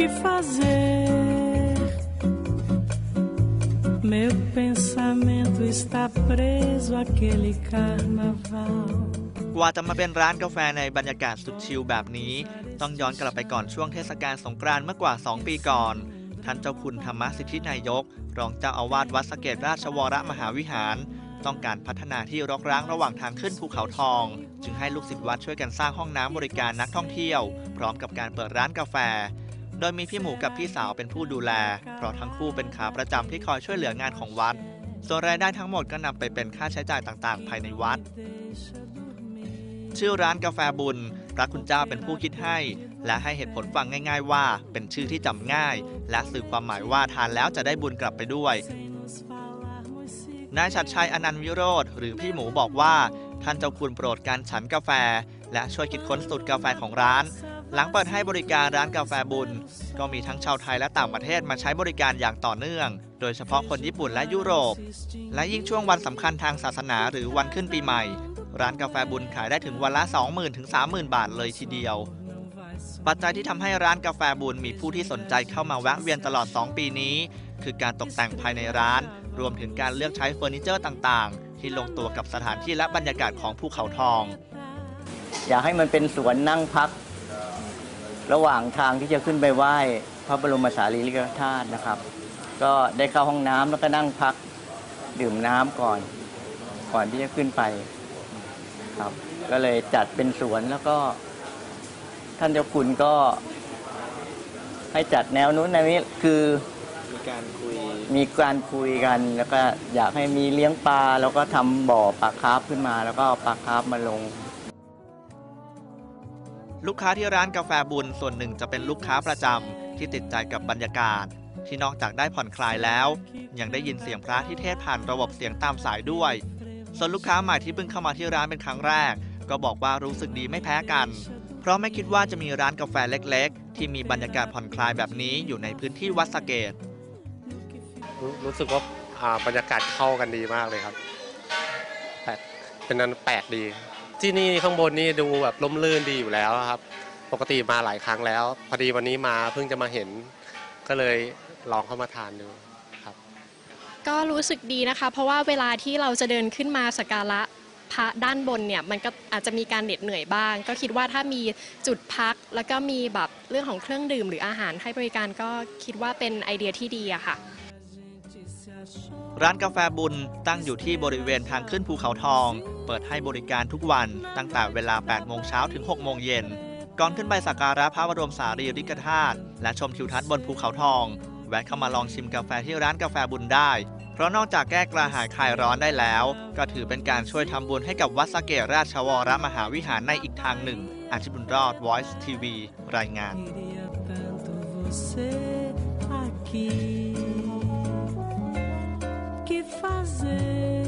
que fazer. Meu pensamento está preso àquele carnaval กว่าจะมาเป็นร้านกาแฟในบรรยากาศสุดชิลแบบนี้ต้องย้อนกลับไปก่อนช่วงเทศกาลสงกรานต์เมื่อกว่า 2 ปีก่อนท่านเจ้าคุณธรรมสิทธินายกรองเจ้าอาวาสวัดสะเกษราชวรมหาวิหารต้องการพัฒนาที่รกร้างระหว่างทางขึ้นภูเขาทองจึงให้ลูกศิษย์วัดช่วยกันสร้างห้องน้ำบริการนักท่องเที่ยวพร้อมกับการเปิดร้านกาแฟโดยมีพี่หมูกับพี่สาวเป็นผู้ดูแลเพราะทั้งคู่เป็นขาประจำที่คอยช่วยเหลืองานของวัดส่วนรายได้ทั้งหมดก็นำไปเป็นค่าใช้จ่ายต่างๆภายในวัดชื่อร้านกาแฟบุญพระคุณเจ้าเป็นผู้คิดให้และให้เหตุผลฟังง่ายๆว่าเป็นชื่อที่จำง่ายและสื่อความหมายว่าทานแล้วจะได้บุญกลับไปด้วยนายชัดชัยอนันต์วิโรธหรือพี่หมูบอกว่าท่านเจ้าคุณโปรดการฉันกาแฟและช่วยคิดค้นสูตรกาแฟของร้านหลังเปิดให้บริการร้านกาแฟบุญก็มีทั้งชาวไทยและต่างประเทศมาใช้บริการอย่างต่อเนื่องโดยเฉพาะคนญี่ปุ่นและยุโรปและยิ่งช่วงวันสำคัญทางศาสนาหรือวันขึ้นปีใหม่ร้านกาแฟบุญขายได้ถึงวันละ 20,000 ถึง 30,000 บาทเลยทีเดียวปัจจัยที่ทำให้ร้านกาแฟบุญมีผู้ที่สนใจเข้ามาแวะเวียนตลอด 2 ปีนี้คือการตกแต่งภายในร้านรวมถึงการเลือกใช้เฟอร์นิเจอร์ต่างๆที่ลงตัวกับสถานที่และบรรยากาศของภูเขาทองอยากให้มันเป็นสวนนั่งพักระหว่างทางที่จะขึ้นไปไหว้พระบรมสารีริกธาตุนะครับก็ได้เข้าห้องน้ำแล้วก็นั่งพักดื่มน้ำก่อนที่จะขึ้นไปครับก็เลยจัดเป็นสวนแล้วก็ท่านเจ้าคุณก็ให้จัดแนวนู้นแนวนี้คือมีการคุยกันแล้วก็อยากให้มีเลี้ยงปลาแล้วก็ทำบ่อปลาคาร์ฟขึ้นมาแล้วก็ปลาคาร์ฟมาลงลูกค้าที่ร้านกาแฟบุญส่วนหนึ่งจะเป็นลูกค้าประจำที่ติดใจกับบรรยากาศที่นอกจากได้ผ่อนคลายแล้วยังได้ยินเสียงพระที่เทศน์ผ่านระบบเสียงตามสายด้วยส่วนลูกค้าใหม่ที่เพิ่งเข้ามาที่ร้านเป็นครั้งแรกก็บอกว่ารู้สึกดีไม่แพ้กันเพราะไม่คิดว่าจะมีร้านกาแฟเล็กๆที่มีบรรยากาศผ่อนคลายแบบนี้อยู่ในพื้นที่วัดสะเกษรู้สึกว่าบรรยากาศเข้ากันดีมากเลยครับเป็นนั้นแปลกดีที่นี่ข้างบนนี่ดูแบบร่มรื่นดีอยู่แล้วครับปกติมาหลายครั้งแล้วพอดีวันนี้มาเพิ่งจะมาเห็นก็เลยลองเข้ามาทานดูครับก็รู้สึกดีนะคะเพราะว่าเวลาที่เราจะเดินขึ้นมาสักการะพระด้านบนเนี่ยมันก็อาจจะมีการเหน็ดเหนื่อยบ้างก็คิดว่าถ้ามีจุดพักแล้วก็มีแบบเรื่องของเครื่องดื่มหรืออาหารให้บริการก็คิดว่าเป็นไอเดียที่ดีอะค่ะร้านกาแฟบุญตั้งอยู่ที่บริเวณทางขึ้นภูเขาทองเปิดให้บริการทุกวันตั้งแต่เวลา 8 โมงเช้าถึง 6 โมงเย็นก่อนขึ้นไปสักการะพระบรมสารีริกธาตุและชมทิวทัศน์บนภูเขาทองแวะเข้ามาลองชิมกาแฟที่ร้านกาแฟบุญได้เพราะนอกจากแก้กระหายคลายร้อนได้แล้วก็ถือเป็นการช่วยทำบุญให้กับวัดสะเกษราชวรมหาวิหารในอีกทางหนึ่งอาชีพบุญรอด Voice TV รายงาน Que fazer